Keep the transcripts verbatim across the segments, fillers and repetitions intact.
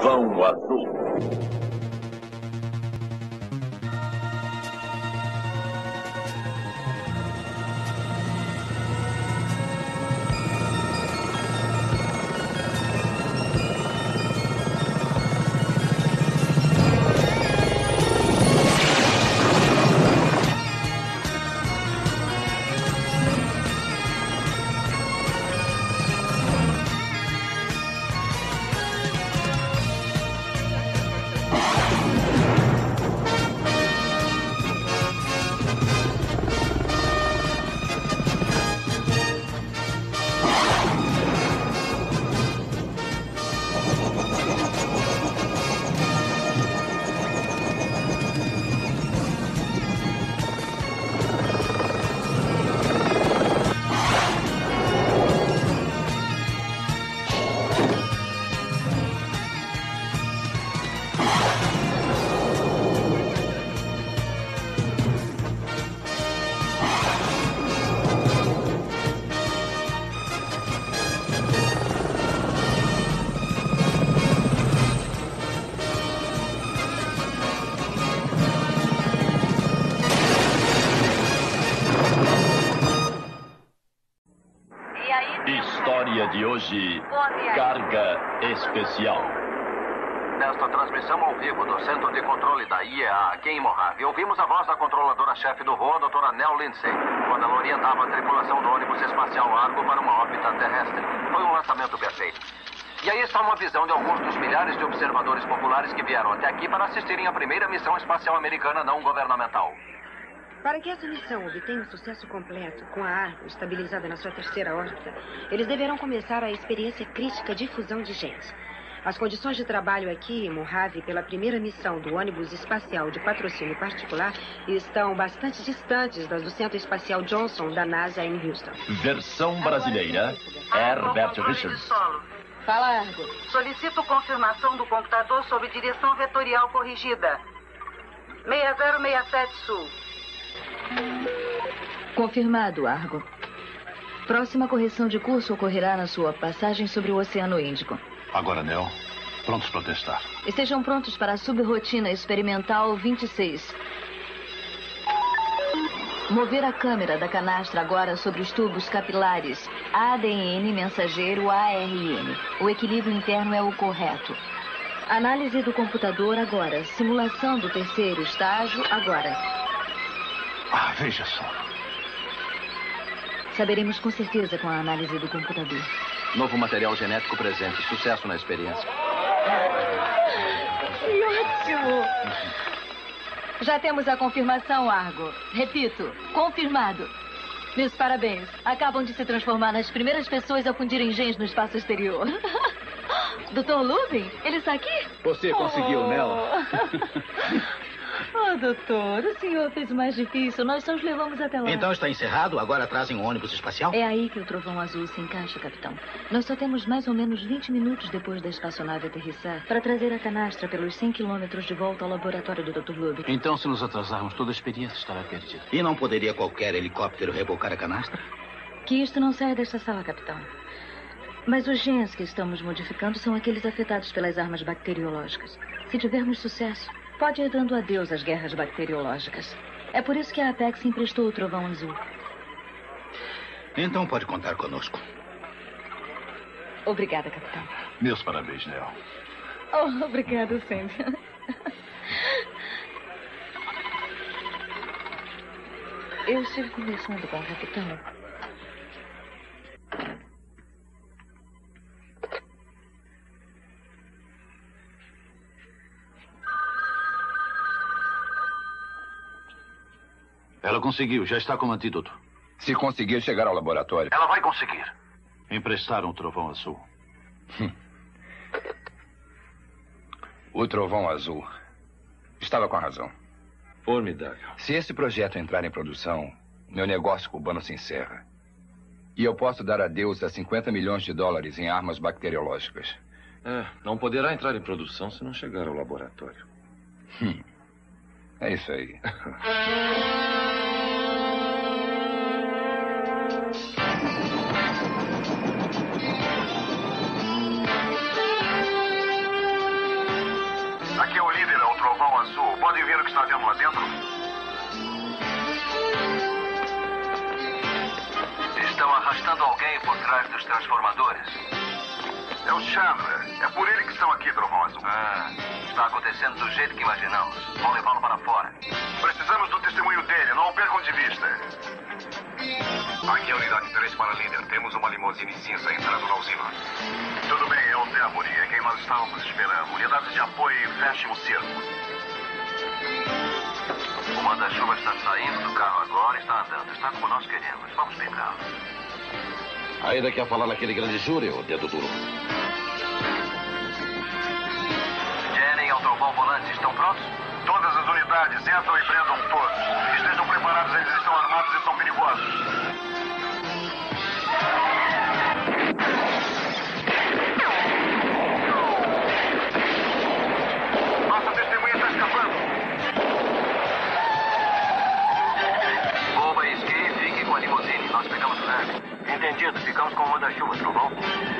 Trovão Azul. História de hoje, carga especial. Nesta transmissão ao vivo do Centro de Controle da I E A aqui em Mojave, ouvimos a voz da controladora-chefe do voo, a doutora Nell Lindsay, quando ela orientava a tripulação do ônibus espacial Argo para uma órbita terrestre. Foi um lançamento perfeito. E aí está uma visão de alguns dos milhares de observadores populares que vieram até aqui para assistirem à primeira missão espacial americana não governamental. Para que essa missão obtenha um sucesso completo, com a Argo estabilizada na sua terceira órbita, eles deverão começar a experiência crítica de fusão de genes. As condições de trabalho aqui em Mojave pela primeira missão do ônibus espacial de patrocínio particular estão bastante distantes das do Centro Espacial Johnson da NASA em Houston. Versão brasileira, Herbert Richards. Fala, Argo. Solicito confirmação do computador sobre direção vetorial corrigida. seis zero seis sete Sul. Confirmado, Argo. Próxima correção de curso ocorrerá na sua passagem sobre o Oceano Índico. Agora, Nell, prontos para testar. Estejam prontos para a subrotina experimental vinte e seis. Mover a câmera da canastra agora sobre os tubos capilares A D N mensageiro A R N. O equilíbrio interno é o correto. Análise do computador agora. Simulação do terceiro estágio agora. Ah, veja só. Saberemos com certeza com a análise do computador. Novo material genético presente. Sucesso na experiência. Que ótimo! Já temos a confirmação, Argo. Repito, confirmado. Meus parabéns. Acabam de se transformar nas primeiras pessoas a fundirem genes no espaço exterior. doutor Lubin, ele está aqui? Você conseguiu, oh. Nela. Oh, doutor, o senhor fez o mais difícil. Nós só os levamos até lá. Então está encerrado? Agora trazem um ônibus espacial? É aí que o Trovão Azul se encaixa, capitão. Nós só temos mais ou menos vinte minutos depois da espaçonave aterrissar para trazer a canastra pelos cem quilômetros de volta ao laboratório do doutor Lubin. Então, se nos atrasarmos, toda a experiência estará perdida. E não poderia qualquer helicóptero rebocar a canastra? Que isto não saia desta sala, capitão. Mas os genes que estamos modificando são aqueles afetados pelas armas bacteriológicas. Se tivermos sucesso, pode ir dando adeus às guerras bacteriológicas. É por isso que a Apex emprestou o Trovão Azul. Então pode contar conosco. Obrigada, capitão. Meus parabéns, Nell. Oh, obrigada, Cynthia. Eu estive conversando com o capitão. Ela conseguiu, já está como antídoto. Se conseguir chegar ao laboratório... Ela vai conseguir. Emprestaram o Trovão Azul. Hum. O Trovão Azul estava com a razão. Formidável. Se esse projeto entrar em produção, meu negócio cubano se encerra. E eu posso dar adeus a cinquenta milhões de dólares em armas bacteriológicas. É, não poderá entrar em produção se não chegar ao laboratório. Hum. É isso aí. Sul. Podem ver o que está vendo lá dentro? Estão arrastando alguém por trás dos transformadores. É o Chandler. É por ele que estão aqui, Trovão Azul. Ah, está acontecendo do jeito que imaginamos. Vão levá-lo para fora. Precisamos do testemunho dele. Não o percam de vista. Aqui é a unidade três para líder. Temos uma limusine cinza entrando na usina. Tudo bem, é o Deborah. É quem nós estávamos esperando. Unidades de apoio, fechem o cerco. O manda-chuva está saindo do carro agora e está andando. Está como nós queremos. Vamos pegá-lo. Ainda quer falar naquele grande júri, o dedo duro. Jenny e o Trovão Volante estão prontos? Todas as unidades entram e prendam todos. Estejam preparados, eles estão armados e são perigosos. Nossa testemunha está escapando. Boba e Ski, fiquem com a limusine. Nós pegamos o Harry. Entendido. Ficamos com o manda-chuva, Trovão.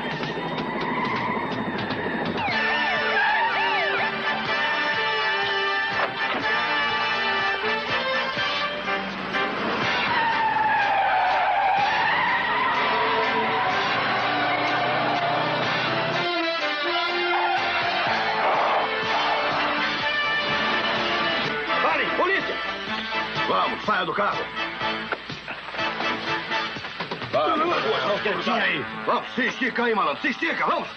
Parem! Polícia! Vamos, saia do carro. Vamos, quietinho aí. Vamos, se estica aí, malandro. Se estica, vamos.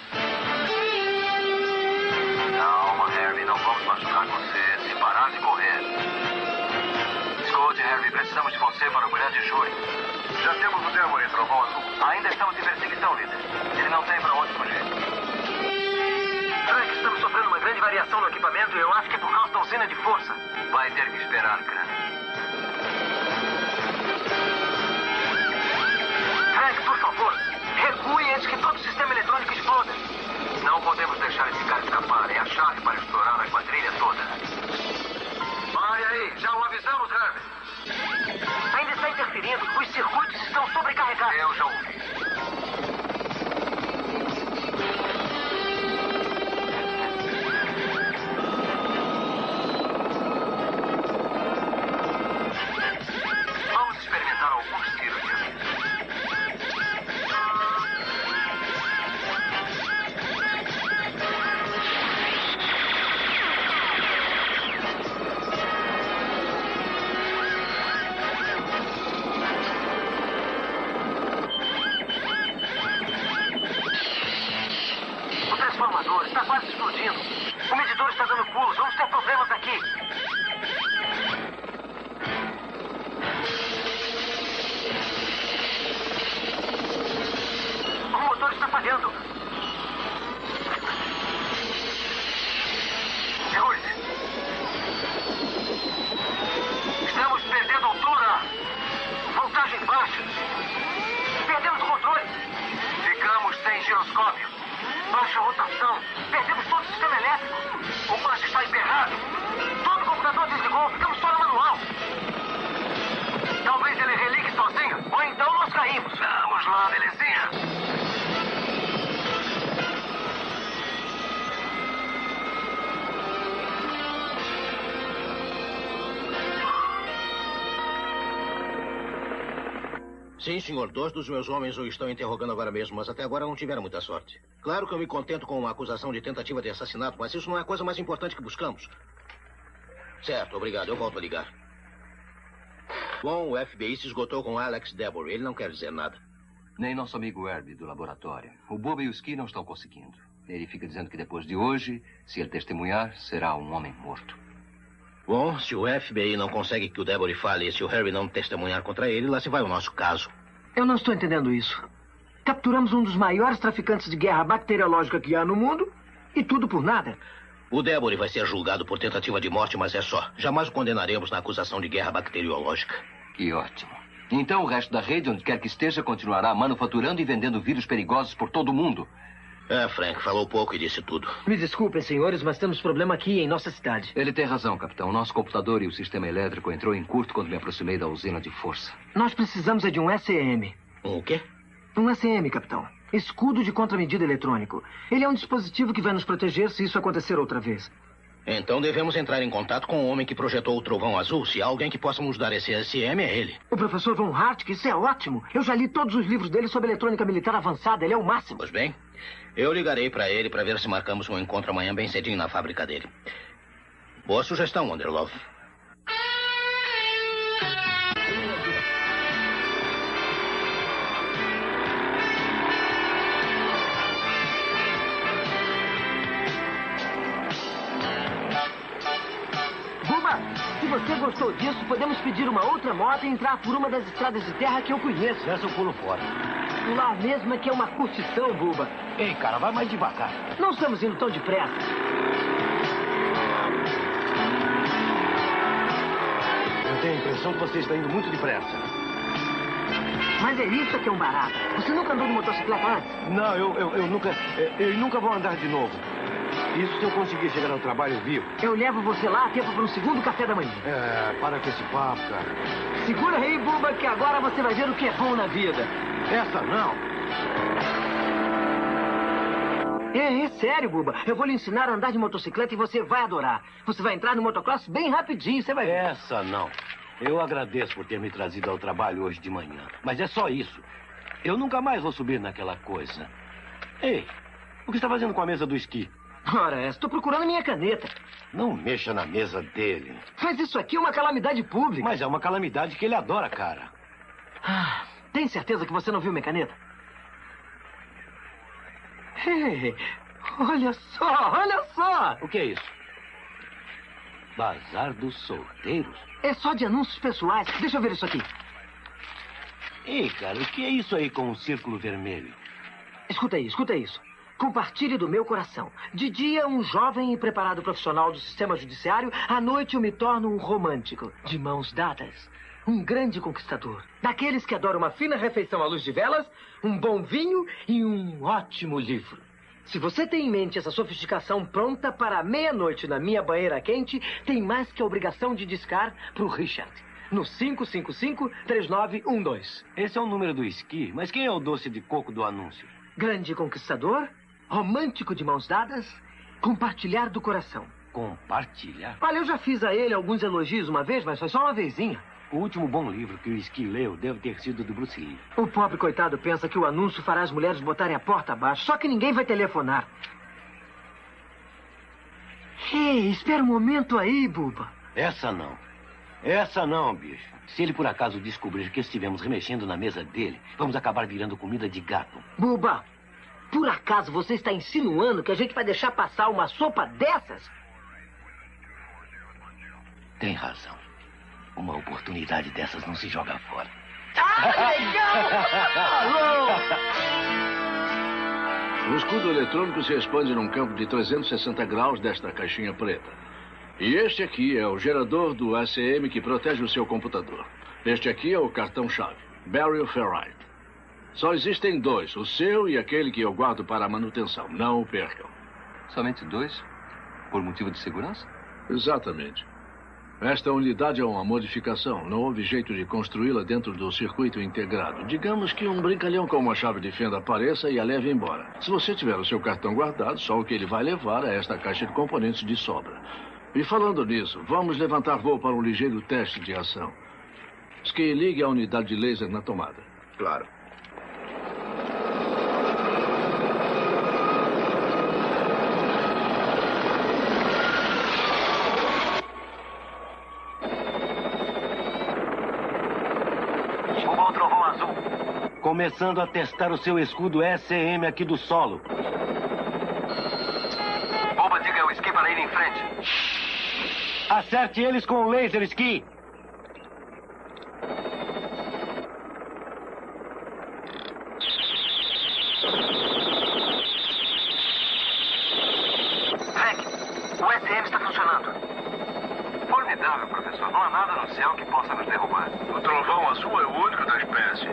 Calma, Harry. Não vamos machucar você. Se parar de correr. Escute, Harry. Precisamos de você para o grande júri. Já temos o Deborah, Trovão Azul. Ainda estamos em perseguição, líder. Ele não tem para onde fugir. Frank, estamos sofrendo uma grande variação no equipamento e eu acho que é por causa da usina de força. Vai ter que esperar, cara. Frank, por favor, recue antes que todo o sistema eletrônico exploda. Não podemos deixar esse cara escapar. É a chave para explorar a quadrilha toda. Pare aí, já o avisamos, Harvey. Ainda está interferindo. Os circuitos estão sobrecarregados. Eu já ouvi. Vamos experimentar alguns tiros de aviso. Está quase explodindo. O medidor está dando pulos. Vamos ter problemas aqui. O motor está falhando. Segure-se. Estamos perdendo altura. Voltagem baixa. Perdemos o controle. Ficamos sem giroscópio. Baixa rotação. Perdemos todo o sistema elétrico. O manche está emperrado. Todo o computador desligou. Ficamos só no manual. Talvez ele relique sozinho. Ou então nós caímos. Vamos lá, belezinha. Sim, senhor. Dois dos meus homens o estão interrogando agora mesmo, mas até agora não tiveram muita sorte. Claro que eu me contento com uma acusação de tentativa de assassinato, mas isso não é a coisa mais importante que buscamos. Certo, obrigado. Eu volto a ligar. Bom, o F B I se esgotou com Alex Deborah. Ele não quer dizer nada. Nem nosso amigo Herbie, do laboratório. O Boba e o Ski não estão conseguindo. Ele fica dizendo que depois de hoje, se ele testemunhar, será um homem morto. Bom, se o F B I não consegue que o Deborah fale e se o Harry não testemunhar contra ele, lá se vai o nosso caso. Eu não estou entendendo isso. Capturamos um dos maiores traficantes de guerra bacteriológica que há no mundo e tudo por nada. O Deborah vai ser julgado por tentativa de morte, mas é só. Jamais o condenaremos na acusação de guerra bacteriológica. Que ótimo. Então o resto da rede, onde quer que esteja, continuará manufaturando e vendendo vírus perigosos por todo o mundo. É, Frank, falou pouco e disse tudo. Me desculpem, senhores, mas temos problema aqui em nossa cidade. Ele tem razão, capitão. Nosso computador e o sistema elétrico entrou em curto quando me aproximei da usina de força. Nós precisamos é de um S E M. Um o quê? Um S E M, capitão. Escudo de contramedida eletrônico. Ele é um dispositivo que vai nos proteger se isso acontecer outra vez. Então devemos entrar em contato com o homem que projetou o trovão azul. Se há alguém que possa nos dar esse S M, é ele. O professor Von Hart, que isso é ótimo. Eu já li todos os livros dele sobre eletrônica militar avançada. Ele é o máximo. Pois bem, eu ligarei para ele para ver se marcamos um encontro amanhã bem cedinho na fábrica dele. Boa sugestão, Wonderlove. Se você gostou disso, podemos pedir uma outra moto e entrar por uma das estradas de terra que eu conheço. Essa eu pulo fora. Lá mesmo é que é uma curtição, Buba. Ei, cara, vai mais devagar. Não estamos indo tão depressa. Eu tenho a impressão que você está indo muito depressa. Mas é isso que é um barato. Você nunca andou de motocicleta antes? Não, eu, eu, eu nunca... Eu nunca vou andar de novo. Isso se eu conseguir chegar ao trabalho vivo. Eu levo você lá a tempo para um segundo café da manhã. É, para com esse papo, cara. Segura aí, Buba, que agora você vai ver o que é bom na vida. Essa não. É, é sério, Buba. Eu vou lhe ensinar a andar de motocicleta e você vai adorar. Você vai entrar no motocross bem rapidinho, você vai ver. Essa não. Eu agradeço por ter me trazido ao trabalho hoje de manhã. Mas é só isso. Eu nunca mais vou subir naquela coisa. Ei, o que está fazendo com a mesa do esqui? Ora, estou procurando minha caneta. Não mexa na mesa dele. Mas isso aqui é uma calamidade pública. Mas é uma calamidade que ele adora, cara. Ah, tem certeza que você não viu minha caneta? Ei, olha só, olha só. O que é isso? Bazar dos solteiros? É só de anúncios pessoais. Deixa eu ver isso aqui. Ei, cara, o que é isso aí com um círculo vermelho? Escuta aí, escuta isso. Compartilhe do meu coração. De dia, um jovem e preparado profissional do sistema judiciário. À noite, eu me torno um romântico. De mãos dadas. Um grande conquistador. Daqueles que adoram uma fina refeição à luz de velas, um bom vinho e um ótimo livro. Se você tem em mente essa sofisticação pronta para meia-noite na minha banheira quente, tem mais que a obrigação de discar para o Richard. No cinco cinco cinco, três nove um dois. Esse é o número do esqui, mas quem é o doce de coco do anúncio? Grande conquistador, romântico de mãos dadas, compartilhar do coração. Compartilhar? Olha, eu já fiz a ele alguns elogios uma vez, mas foi só uma vezinha. O último bom livro que o esqui leu deve ter sido do Bruce Lee. O pobre coitado pensa que o anúncio fará as mulheres botarem a porta abaixo, só que ninguém vai telefonar. Ei, espera um momento aí, Buba. Essa não. Essa não, bicho. Se ele por acaso descobrir que estivemos remexendo na mesa dele, vamos acabar virando comida de gato. Buba, por acaso você está insinuando que a gente vai deixar passar uma sopa dessas? Tem razão. Uma oportunidade dessas não se joga fora. Ah, legal! O escudo eletrônico se expande num campo de trezentos e sessenta graus desta caixinha preta. E este aqui é o gerador do S M que protege o seu computador. Este aqui é o cartão-chave, Barry Ferrite. Só existem dois, o seu e aquele que eu guardo para a manutenção. Não o percam. Somente dois? Por motivo de segurança? Exatamente. Esta unidade é uma modificação. Não houve jeito de construí-la dentro do circuito integrado. Digamos que um brincalhão com uma chave de fenda apareça e a leve embora. Se você tiver o seu cartão guardado, só o que ele vai levar é esta caixa de componentes de sobra. E falando nisso, vamos levantar voo para um ligeiro teste de ação. Ski, ligue a unidade de laser na tomada. Claro. Começando a testar o seu escudo S M aqui do solo. Boba, diga ao esqui para ir em frente. Acerte eles com o laser, esqui. Hank, o S M está funcionando. Formidável, professor. Não há nada no céu que possa nos derrubar. O trovão azul é o único da espécie.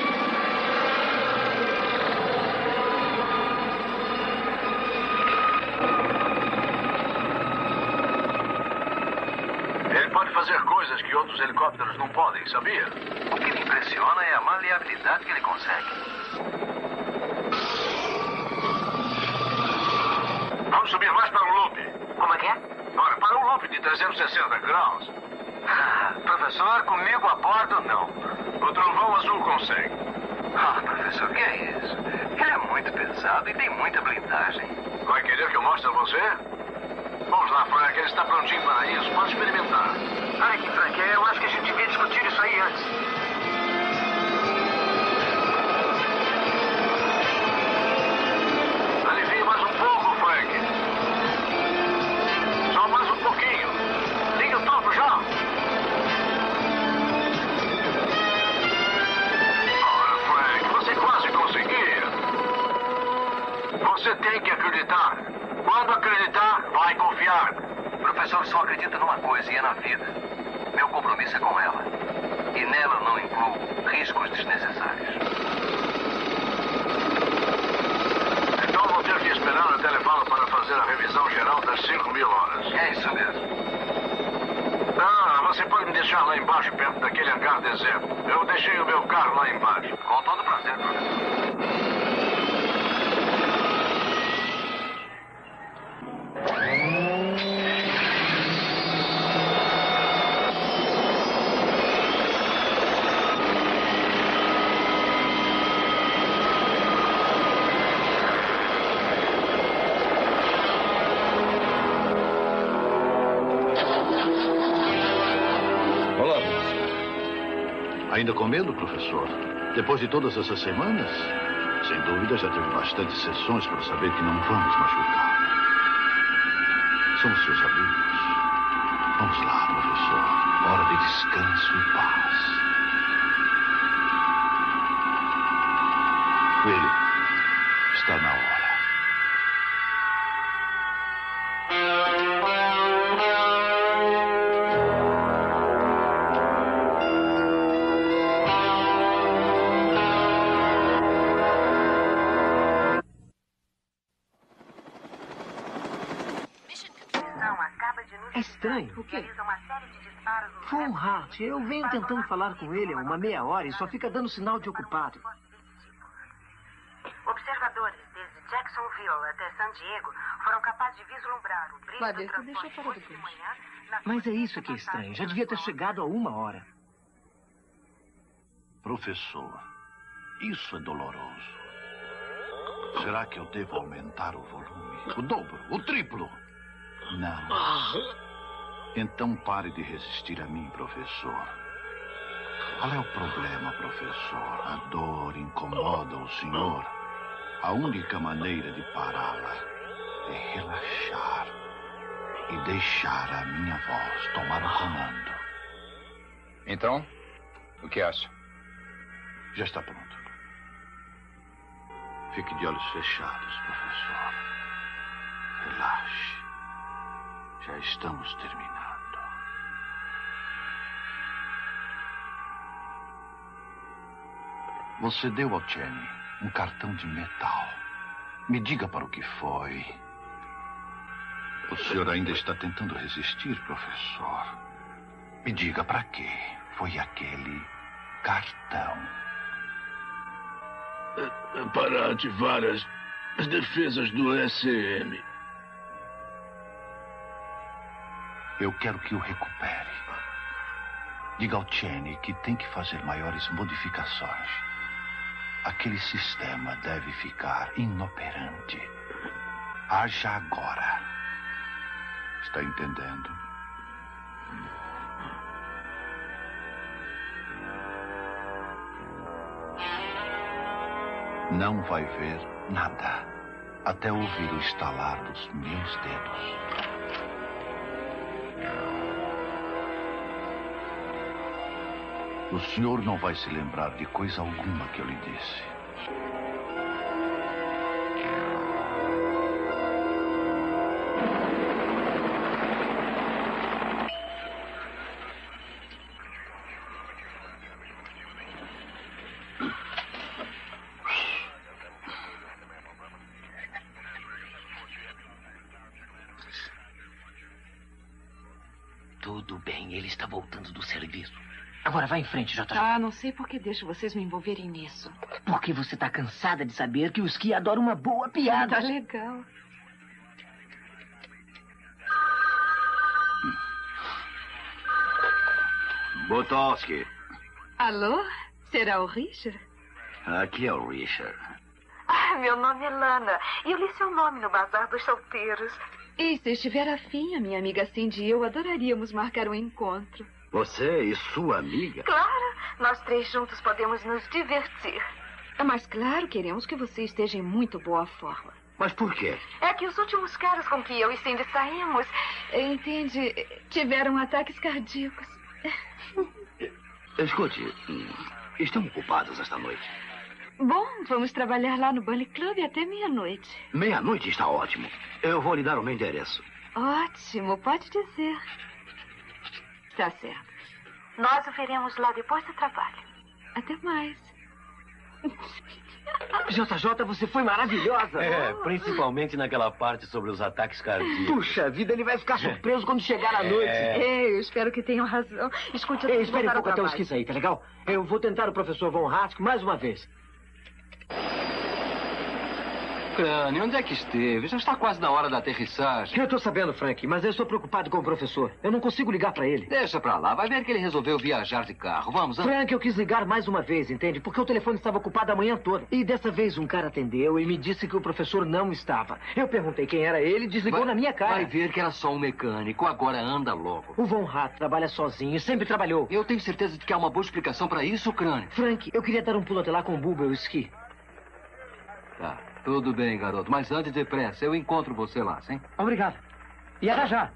Ele pode fazer coisas que outros helicópteros não podem, sabia? O que me impressiona é a maleabilidade que ele consegue. Vamos subir mais para o loop. Como é que é? Ora, para um loop de trezentos e sessenta graus. Ah, professor, comigo a bordo, não. O trovão azul consegue. Ah, professor, o que é isso? Ele é muito pesado e tem muita blindagem. Vai querer que eu mostre a você? Vamos lá, Frank. Ele está prontinho para isso. Pode experimentar. Olha aqui, Frank. Eu acho que a gente devia discutir isso aí antes. Alivie mais um pouco, Frank. Só mais um pouquinho. Liga o topo já. Ora, Frank, você quase conseguiu. Você tem que acreditar. Quando acreditar, vai confiar. Professor, só acredita numa coisa e é na vida. Meu compromisso é com ela. E nela não incluo riscos desnecessários. Então vou ter que esperar até levá-lo para fazer a revisão geral das cinco mil horas. É isso mesmo. Ah, você pode me deixar lá embaixo, perto daquele hangar deserto. Eu deixei o meu carro lá embaixo. Com todo prazer, professor. Ainda com medo, professor? Depois de todas essas semanas? Sem dúvida, já teve bastantes sessões para saber que não vamos machucar. Somos seus amigos. Vamos lá, professor. Hora de descanso e paz. Willie, está na hora. É estranho. O quê? Von Hart, eu venho tentando falar com ele há uma meia hora e só fica dando sinal de ocupado. Observadores desde Jacksonville até San Diego foram capazes de vislumbrar o brilho do transporte hoje de manhã. Mas é isso que é estranho. Já devia ter chegado há uma hora. Professor, isso é doloroso. Será que eu devo aumentar o volume? O dobro, o triplo? Não. Então pare de resistir a mim, professor. Qual é o problema, professor? A dor incomoda o senhor? A única maneira de pará-la é relaxar e deixar a minha voz tomar o comando. Então, o que acha? Já está pronto. Fique de olhos fechados, professor. Relaxe. Já estamos terminando. Você deu ao Cheney um cartão de metal. Me diga para o que foi. O senhor ainda está tentando resistir, professor. Me diga para quê foi aquele cartão. É para ativar as, as defesas do S M. Eu quero que o recupere. Diga ao Cheney que tem que fazer maiores modificações. Aquele sistema deve ficar inoperante. Haja agora. Está entendendo? Não vai ver nada até ouvir o estalar dos meus dedos. O senhor não vai se lembrar de coisa alguma que eu lhe disse. Tudo bem, ele está voltando do serviço. Agora vai em frente, J J. Ah, não sei por que deixo vocês me envolverem nisso. Porque você está cansada de saber que o Ski adora uma boa piada. Tá legal. Butowski. Alô? Será o Richard? Aqui é o Richard. Ah, meu nome é Lana. E eu li seu nome no Bazar dos Solteiros. E se estiver afim, a minha amiga Cindy e eu adoraríamos marcar um encontro. Você e sua amiga? Claro, nós três juntos podemos nos divertir. Mas claro, queremos que você esteja em muito boa forma. Mas por quê? É que os últimos caras com que eu e Cindy saímos... Entende? Tiveram ataques cardíacos. Escute, estamos ocupados esta noite. Bom, vamos trabalhar lá no Bunny Club até meia-noite. Meia-noite está ótimo. Eu vou lhe dar o meu endereço. Ótimo, pode dizer. Está certo. Nós o veremos lá depois do trabalho. Até mais. J J, você foi maravilhosa. É, principalmente naquela parte sobre os ataques cardíacos. Puxa vida, ele vai ficar surpreso quando chegar à noite. É. Ei, eu espero que tenham razão. Escute, eu Ei, tenho que espere um voltar pouco ao até eu trabalho. esqueça aí, tá legal? Eu vou tentar o professor Von Hatzke mais uma vez. Crânio, onde é que esteve? Já está quase na hora da aterrissagem. Eu tô sabendo, Frank, mas eu estou preocupado com o professor. Eu não consigo ligar pra ele. Deixa pra lá, vai ver que ele resolveu viajar de carro. Vamos, Ana. Frank, eu quis ligar mais uma vez, entende? Porque o telefone estava ocupado a manhã toda. E dessa vez um cara atendeu e me disse que o professor não estava. Eu perguntei quem era ele e desligou vai, na minha cara. Vai ver que era só um mecânico. Agora anda logo. O Von Hatt trabalha sozinho, sempre trabalhou. Eu tenho certeza de que há uma boa explicação pra isso, Crânio. Frank, eu queria dar um pulo até lá com o Bubba e o Ski. Tá, tudo bem, garoto. Mas ande depressa. Eu encontro você lá, sim? Obrigado. E até já.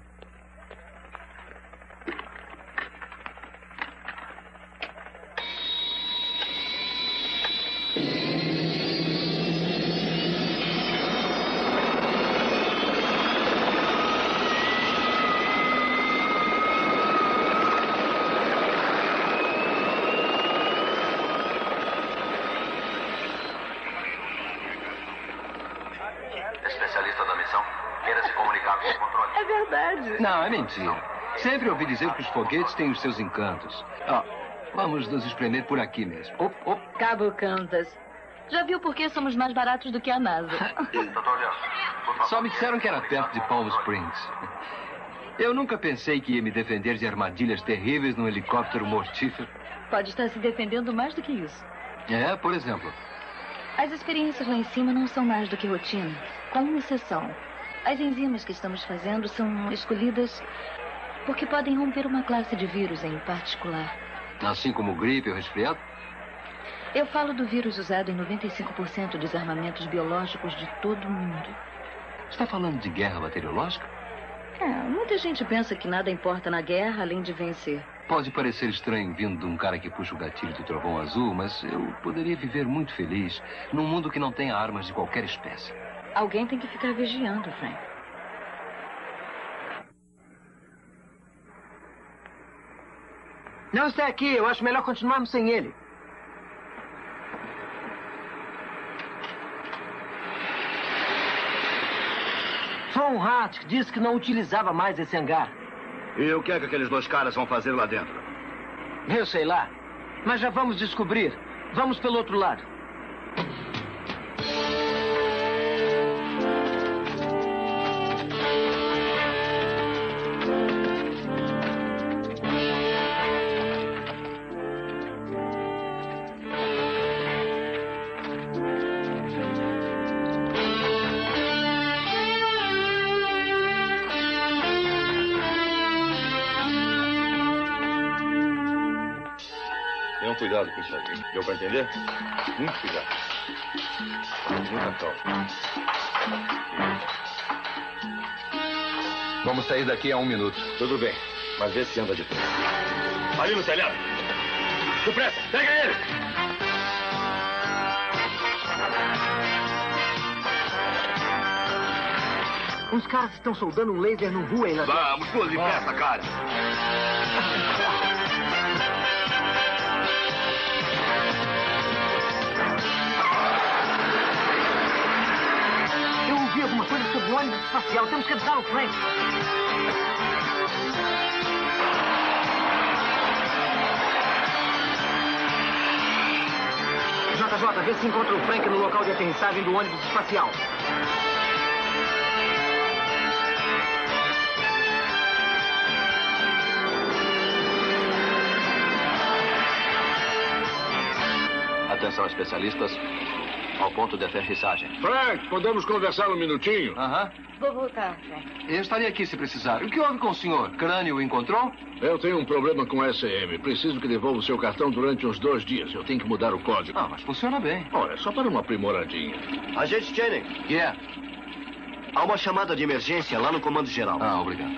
Especialista da missão, queira se comunicar com o controle. É verdade. Não, é mentira. Sempre ouvi dizer que os foguetes têm os seus encantos. Ah, vamos nos espremer por aqui mesmo. Op, op. Cabo Kansas. Já viu por que somos mais baratos do que a NASA? doutor Leão, por favor. Só me disseram que era perto de Palm Springs. Eu nunca pensei que ia me defender de armadilhas terríveis num helicóptero mortífero. Pode estar se defendendo mais do que isso. É, por exemplo. As experiências lá em cima não são mais do que rotina, com uma exceção. As enzimas que estamos fazendo são escolhidas porque podem romper uma classe de vírus em particular. Assim como gripe ou resfriado? Eu falo do vírus usado em noventa e cinco por cento dos armamentos biológicos de todo o mundo. Está falando de guerra bacteriológica? É, muita gente pensa que nada importa na guerra além de vencer. Pode parecer estranho vindo de um cara que puxa o gatilho do trovão azul, mas eu poderia viver muito feliz num mundo que não tenha armas de qualquer espécie. Alguém tem que ficar vigiando, Frank. Não está aqui. Eu acho melhor continuarmos sem ele. Von Hatt disse que não utilizava mais esse hangar. E o que é que aqueles dois caras vão fazer lá dentro? Eu sei lá. Mas já vamos descobrir. Vamos pelo outro lado. Tenham cuidado com isso aqui. Deu pra entender? Muito cuidado. Muita calma. Vamos sair daqui a um minuto. Tudo bem, mas vê se anda de frente. Ali no telhado. Depressa, pega ele! Os caras estão soldando um laser no Huey lá dentro. Vamos, pula depressa, cara. Eu ouvi alguma coisa sobre o ônibus espacial. Temos que avisar o Frank. J J, vê se encontra o Frank no local de aterrissagem do ônibus espacial. Atenção, especialistas. Ao ponto de aterrissagem. Frank, podemos conversar um minutinho? Aham. Vou voltar, Frank. Eu estaria aqui se precisar. O que houve com o senhor? Crânio o encontrou? Eu tenho um problema com S M. Preciso que devolva o seu cartão durante uns dois dias. Eu tenho que mudar o código. Ah, mas funciona bem. Olha, só para uma aprimoradinha. Agente Channing. Yeah. Há uma chamada de emergência lá no comando geral. Ah, obrigado.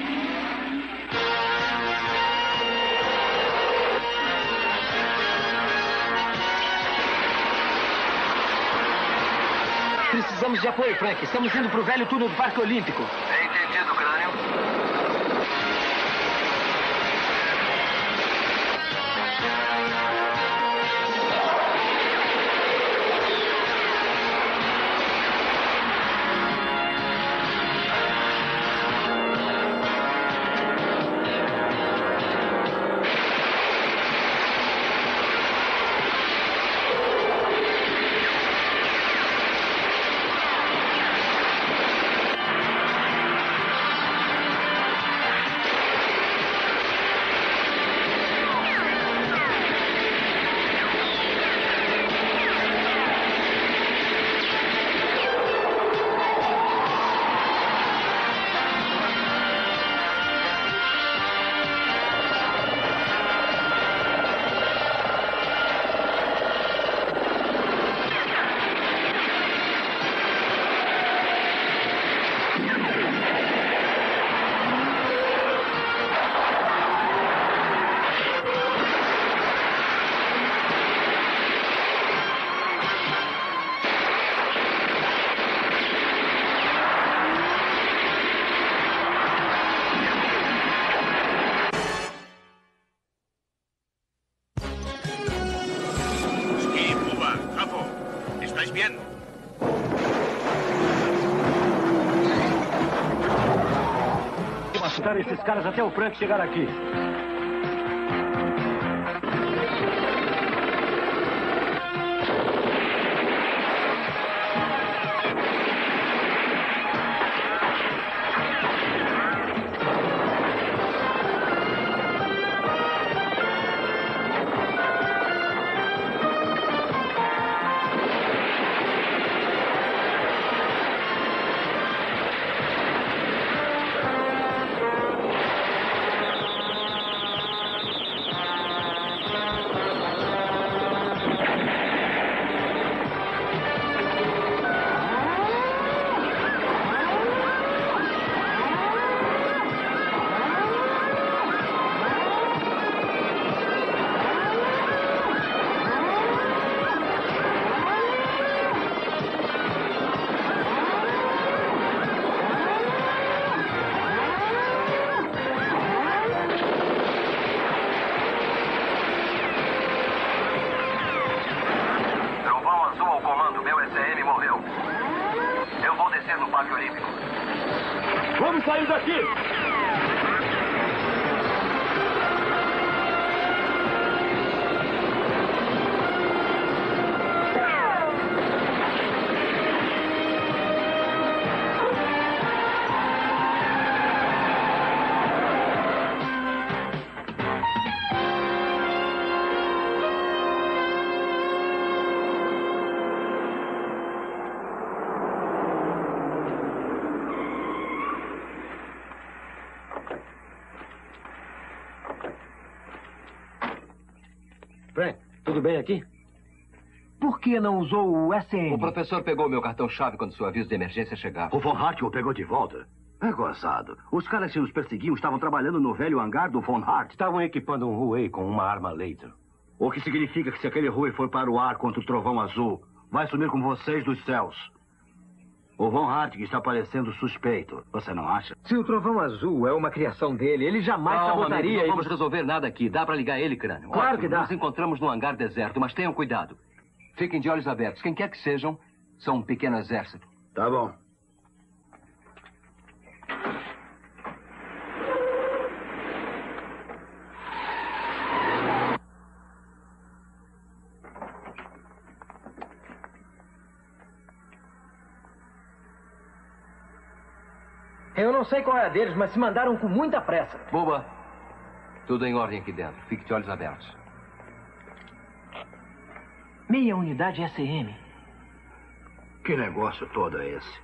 Precisamos de apoio, Frank. Estamos indo para o velho túnel do Parque Olímpico. É entendido, Crânio. Esses caras até o Frank chegar aqui. Vamos sair daqui! Frank, tudo bem aqui? Por que não usou o S M? O professor pegou meu cartão-chave quando seu aviso de emergência chegava. O Von Hart o pegou de volta? É gozado. Os caras que nos perseguiam estavam trabalhando no velho hangar do Von Hart. Estavam equipando um Huey com uma arma laser. O que significa que se aquele Huey for para o ar contra o trovão azul, vai sumir com vocês dos céus. O Von Hartig está parecendo suspeito. Você não acha? Se o trovão azul é uma criação dele, ele jamais Calma, sabotaria... amigo, não e vamos você- resolver nada aqui. Dá pra ligar ele, Crânio. Claro Ótimo, que dá. Nos encontramos no hangar deserto, mas tenham cuidado. Fiquem de olhos abertos. Quem quer que sejam, são um pequeno exército. Tá bom. Eu não sei qual é a deles, mas se mandaram com muita pressa. Boba, tudo em ordem aqui dentro. Fique de olhos abertos. Meia unidade S M. Que negócio todo é esse?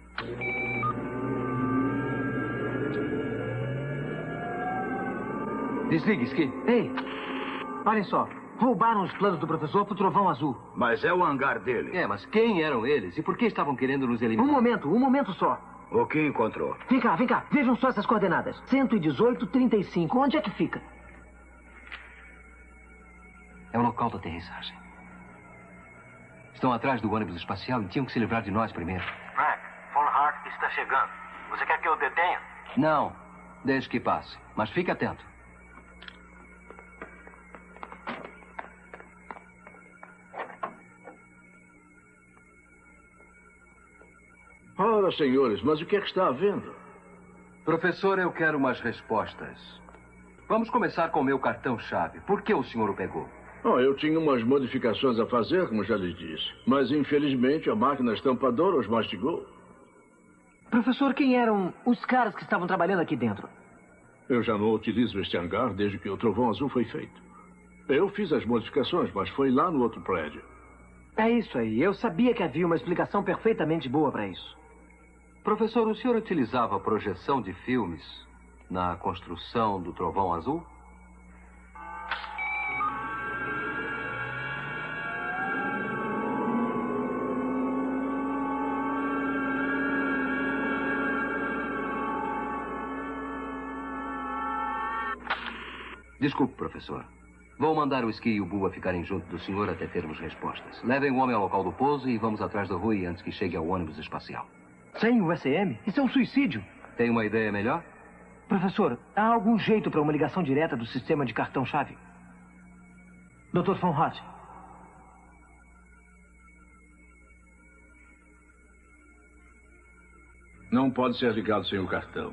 Desligue, Ski. Ei, olhem só. Roubaram os planos do professor pro Trovão Azul. Mas é o hangar dele. É, mas quem eram eles e por que estavam querendo nos eliminar? Um momento, um momento só. O que encontrou? Vem cá, vem cá. Vejam só essas coordenadas. cento e dezoito, trinta e cinco. Onde é que fica? É o local da aterrissagem. Estão atrás do ônibus espacial e tinham que se livrar de nós primeiro. Frank, Von Hart está chegando. Você quer que eu detenha? Não. Deixe que passe. Mas fique atento. Ora, senhores, mas o que é que está havendo? Professor, eu quero umas respostas. Vamos começar com o meu cartão-chave. Por que o senhor o pegou? Oh, eu tinha umas modificações a fazer, como já lhe disse. Mas, infelizmente, a máquina estampadora os mastigou. Professor, quem eram os caras que estavam trabalhando aqui dentro? Eu já não utilizo este hangar desde que o Trovão Azul foi feito. Eu fiz as modificações, mas foi lá no outro prédio. É isso aí. Eu sabia que havia uma explicação perfeitamente boa para isso. Professor, o senhor utilizava projeção de filmes na construção do Trovão Azul? Desculpe, professor. Vou mandar o Ski e o Bua ficarem junto do senhor até termos respostas. Levem o homem ao local do pouso e vamos atrás do Rui antes que chegue ao ônibus espacial. Sem o S M? Isso é um suicídio. Tem uma ideia melhor? Professor, há algum jeito para uma ligação direta do sistema de cartão-chave? doutor Von Hart. Não pode ser ligado sem o cartão.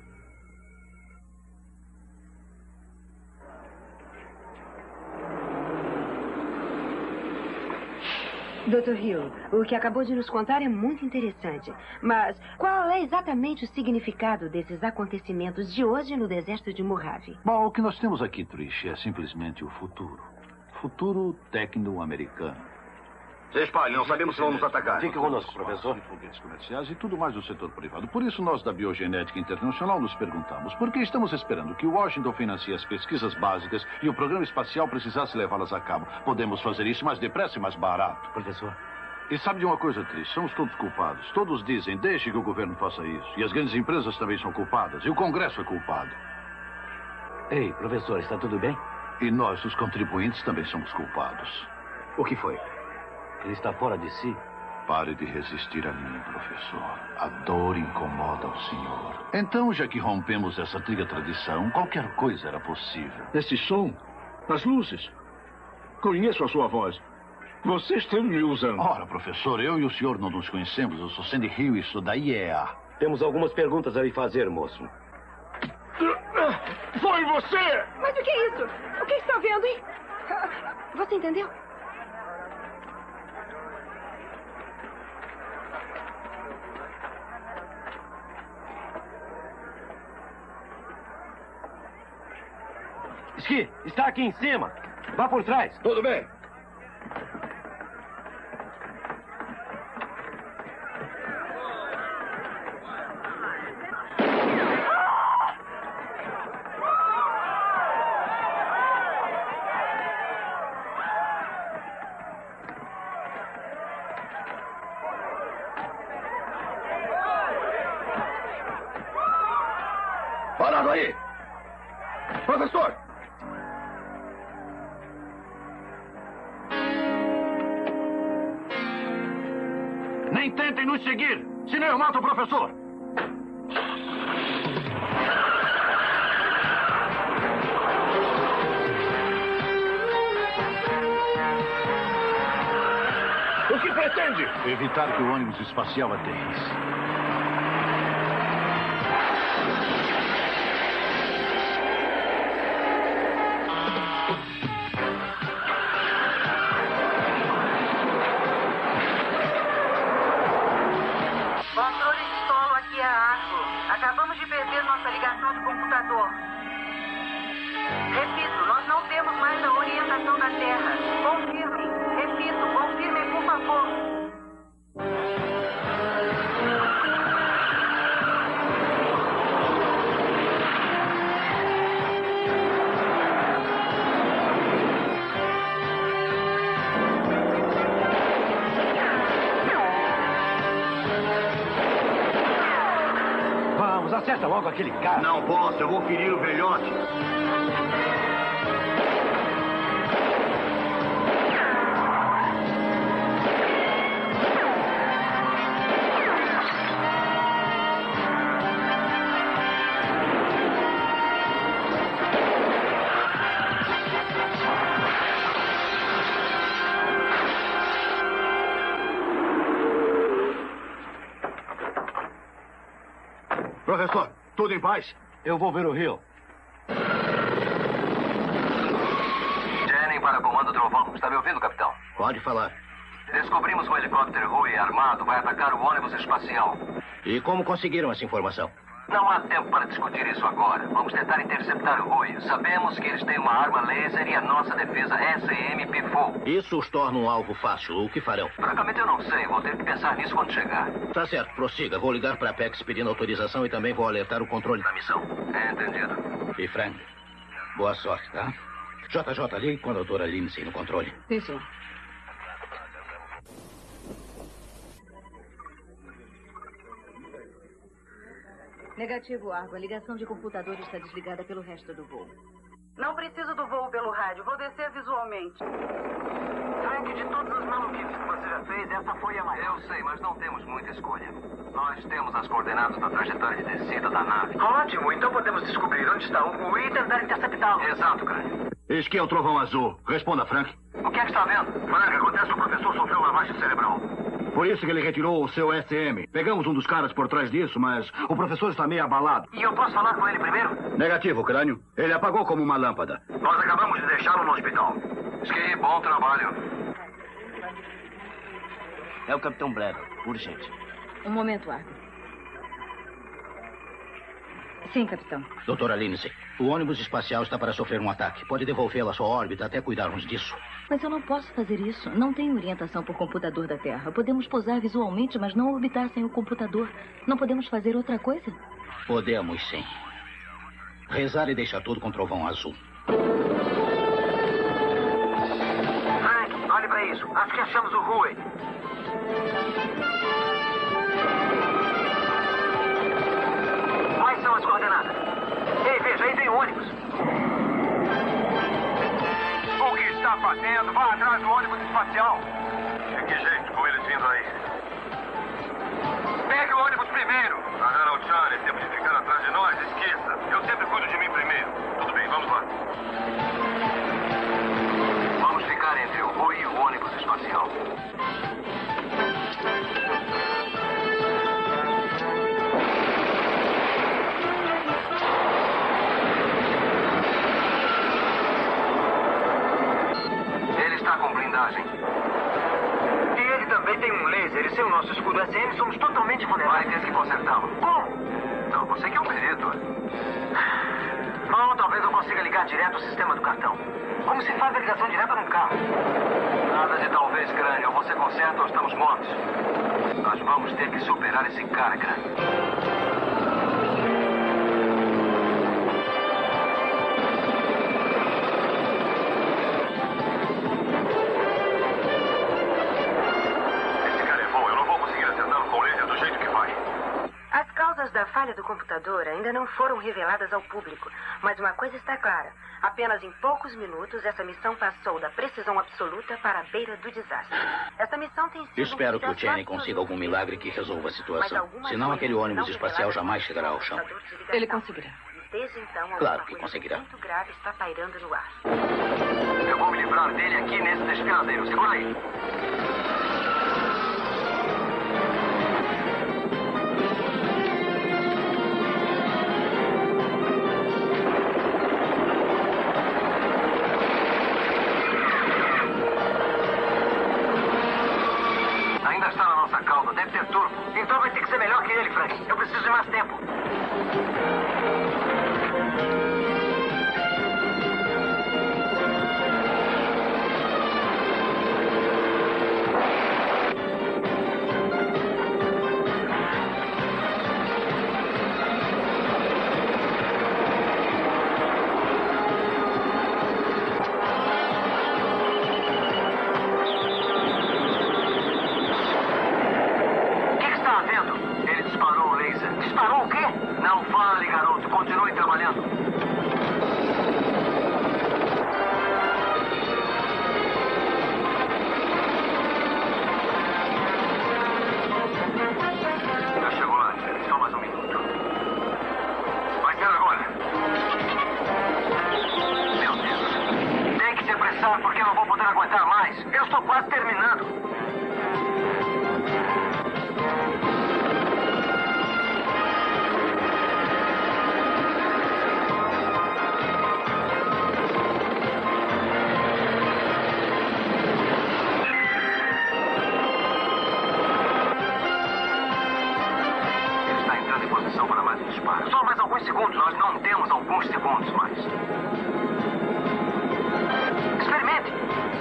doutor Hill, o que acabou de nos contar é muito interessante. Mas qual é exatamente o significado desses acontecimentos de hoje no deserto de Mojave? Bom, o que nós temos aqui, Trish, é simplesmente o futuro. Futuro tecno-americano. Se espalhe, não sabemos se vão nos atacar. Fique conosco, professor. Foguetes comerciais e tudo mais do setor privado. Por isso, nós da Biogenética Internacional nos perguntamos por que estamos esperando que Washington financie as pesquisas básicas e o programa espacial precisasse levá-las a cabo. Podemos fazer isso mais depressa e mais barato. Professor. E sabe de uma coisa, Trish? Somos todos culpados. Todos dizem, deixe que o governo faça isso. E as grandes empresas também são culpadas. E o Congresso é culpado. Ei, professor, está tudo bem? E nós, os contribuintes, também somos culpados. O que foi? Ele está fora de si? Pare de resistir a mim, professor. A dor incomoda o senhor. Então, já que rompemos essa antiga tradição, qualquer coisa era possível. Esse som, as luzes. Conheço a sua voz. Você esteve me usando. Ora, professor, eu e o senhor não nos conhecemos. Eu sou Sandy Hill e sou da I E A. Temos algumas perguntas a lhe fazer, moço. Foi você! Mas o que é isso? O que está vendo, hein? Você entendeu? Ski, está aqui em cima. Vá por trás. Tudo bem. Parado aí! Professor! Nem tentem nos seguir, senão eu mato o professor. O que pretende? Evitar que o ônibus espacial aterrisse. Controle de solo aqui é a Argo. Acabamos de perder nossa ligação de computador. Repito, nós não temos mais a orientação da Terra. Confirme. Repito. Repito, confirmem, por favor. Vamos, acerta logo aquele cara. Não posso, eu vou ferir o velhote. Professor, tudo em paz? Eu vou ver o Rio. Jennings para comando Trovão. Está me ouvindo, capitão? Pode falar. Descobrimos um helicóptero Rui armado vai atacar o ônibus espacial. E como conseguiram essa informação? Não há tempo para discutir isso agora. Vamos tentar interceptar o Rui. Sabemos que eles têm uma arma laser e a nossa defesa S M pifou. Isso os torna um alvo fácil. O que farão? Francamente, eu não sei. Vou ter que pensar nisso quando chegar. Tá certo, prossiga. Vou ligar para a Apex pedindo autorização e também vou alertar o controle da missão. É entendido. E Frank, boa sorte, tá? J J, ligue com a doutora Lindsay no controle. Sim, senhor. Negativo, Argo. A ligação de computador está desligada pelo resto do voo. Não preciso do voo pelo rádio. Vou descer visualmente. Frank, de todas as maluquices que você já fez, essa foi a maior. Eu sei, mas não temos muita escolha. Nós temos as coordenadas da trajetória de descida da nave. Ótimo, então podemos descobrir onde está o Rui e tentar interceptá-lo. Exato, Crânio. Eis que é o Trovão Azul. Responda, Frank. O que é que está vendo? Frank, acontece que o professor sofreu lavagem cerebral. Por isso que ele retirou o seu S M. Pegamos um dos caras por trás disso, mas o professor está meio abalado. E eu posso falar com ele primeiro? Negativo, Crânio. Ele apagou como uma lâmpada. Nós acabamos de deixá-lo no hospital. Que bom trabalho. É o Capitão Bradley. Urgente. Um momento, Argo. Sim, capitão. Doutora Lindsay, o ônibus espacial está para sofrer um ataque. Pode devolvê-lo à sua órbita até cuidarmos disso. Mas eu não posso fazer isso. Não tenho orientação por computador da Terra. Podemos pousar visualmente, mas não orbitar sem o computador. Não podemos fazer outra coisa? Podemos, sim. Rezar e deixar tudo com Trovão Azul. Frank, olhe para isso. Acho que achamos o Rui. Quais são as coordenadas? Ei, veja, aí vem o ônibus. O que está fazendo? Vá atrás do ônibus espacial. De que jeito, com eles vindo aí? Pegue o ônibus primeiro. Ah, não, Charlie, tempo de ficar atrás de nós, esqueça. Eu sempre cuido de mim primeiro. Tudo bem, vamos lá. Vamos ficar entre o Rui e o ônibus espacial. Ele está com blindagem. E ele também tem um laser. E sem o nosso escudo S M, somos totalmente vulneráveis. Vai ter que consertá-lo. Como? Não, você que é um perito. Bom, talvez eu consiga ligar direto o sistema do cartão. Como se faz a ligação direta num carro? Nada de talvez, Crânio. Ou você conserta ou estamos mortos. Nós vamos ter que superar esse cara, Crânio. Esse cara é bom. Eu não vou conseguir acertá-lo com o laser do jeito que vai. As causas da falha do computador ainda não foram reveladas ao público, mas uma coisa está clara. Apenas em poucos minutos, essa missão passou da precisão absoluta para a beira do desastre. Essa missão tem sido Espero um que o sucesso Channing consiga algum milagre que resolva a situação. Mas Senão aquele ônibus não espacial reveladas jamais chegará ao chão. Ele conseguirá. Desde então, Claro alguma que coisa conseguirá. muito grave está pairando no ar. Eu vou me livrar dele aqui nesse desfiladeiro. Segura aí. Ainda está na nossa cauda. Deve ter turbo. Então vai ter que ser melhor que ele, Frank. Eu preciso de mais tempo. Não fale, garoto. Continue trabalhando. Já chegou lá, chefe. Só mais um minuto. Vai ser agora. Meu Deus. Tem que se apressar porque eu não vou poder aguentar mais. Eu estou quase terminando. Só mais alguns segundos. Nós não temos alguns segundos mais. Experimente.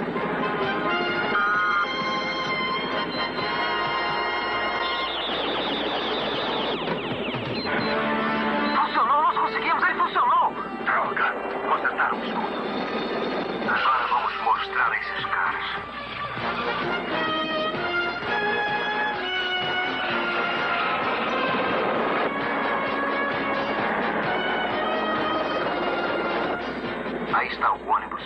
Funcionou, nós conseguimos, ele funcionou. Droga, consertaram tudo. Agora vamos mostrar a esses caras. Aí está o ônibus.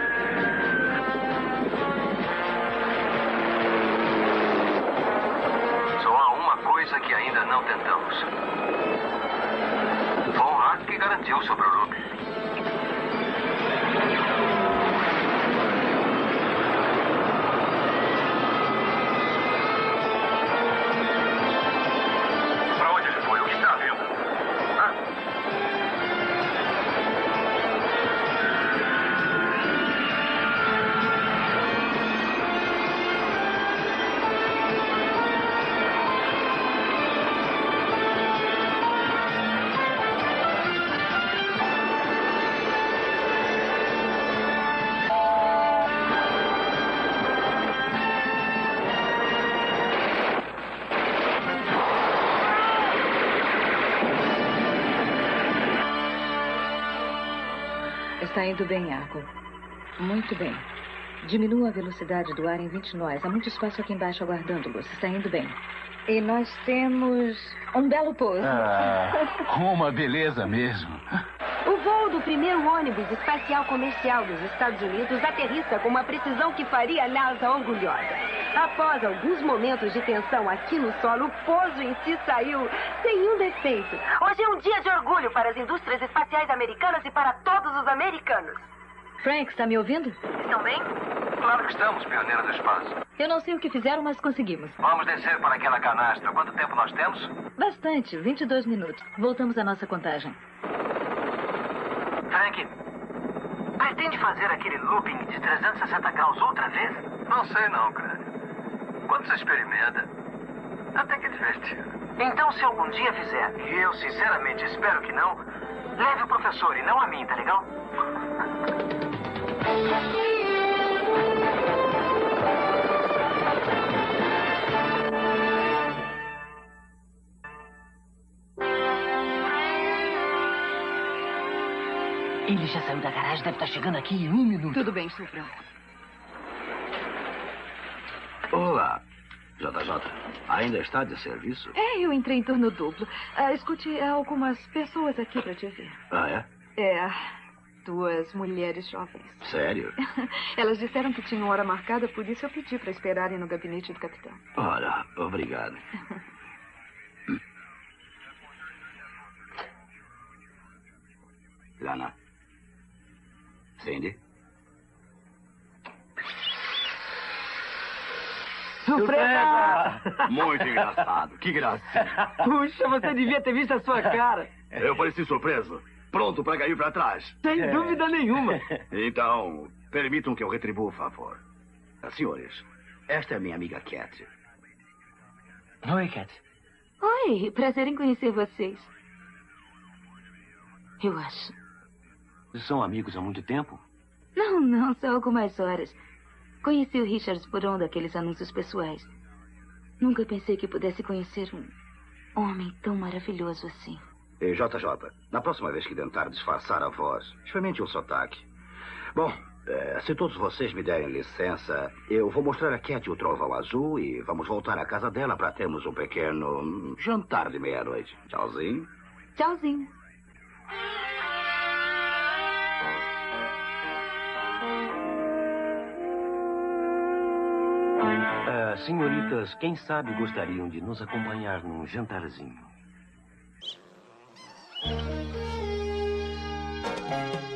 Só há uma coisa que ainda não tentamos. Von Hartwig garantiu sobre o Ruby. Para onde ele foi? O que está vendo? Hã? Está indo bem, Argo. Muito bem. Diminua a velocidade do ar em vinte nós. Há muito espaço aqui embaixo aguardando-los. Está indo bem. E nós temos um belo pouso. Ah, uma beleza mesmo. O voo do primeiro ônibus espacial comercial dos Estados Unidos aterrissa com uma precisão que faria a NASA orgulhosa. Após alguns momentos de tensão aqui no solo, o pouso em si saiu sem um defeito. Hoje é um dia de orgulho para as indústrias espaciais americanas e para todos os americanos. Frank, está me ouvindo? Estão bem? Claro que estamos, pioneira do espaço. Eu não sei o que fizeram, mas conseguimos. Vamos descer para aquela canastra. Quanto tempo nós temos? Bastante, vinte e dois minutos. Voltamos à nossa contagem. Frank, pretende fazer aquele looping de trezentos e sessenta graus outra vez? Não sei não, cara. Quando você experimenta, até que é divertido. Então, se algum dia fizer, e eu sinceramente espero que não, leve o professor e não a mim, tá legal? Ele já saiu da garagem, deve estar chegando aqui em um minuto. Tudo bem, estou pronto. Olá, J J. Ainda está de serviço? É, eu entrei em turno duplo. Ah, escute, há algumas pessoas aqui para te ver. Ah, é? É, duas mulheres jovens. Sério? Elas disseram que tinham hora marcada, por isso eu pedi para esperarem no gabinete do capitão. Ora, obrigado. Lana. Cindy? Surpresa! Muito engraçado. Que gracinha. Puxa, você devia ter visto a sua cara. Eu pareci surpreso. Pronto para cair para trás. Sem é. dúvida nenhuma. Então, permitam que eu retribua o favor. Senhores, esta é minha amiga Cat. Oi, Cat. Oi, prazer em conhecer vocês. Eu acho. São amigos há muito tempo? Não, não, só algumas horas. Conheci o Richards por um daqueles anúncios pessoais. Nunca pensei que pudesse conhecer um homem tão maravilhoso assim. E J J, na próxima vez que tentar disfarçar a voz, experimente um sotaque. Bom, é, se todos vocês me derem licença, eu vou mostrar a Cat o Trovão Azul e vamos voltar à casa dela para termos um pequeno jantar de meia-noite. Tchauzinho. Tchauzinho. Ah, senhoritas, quem sabe gostariam de nos acompanhar num jantarzinho?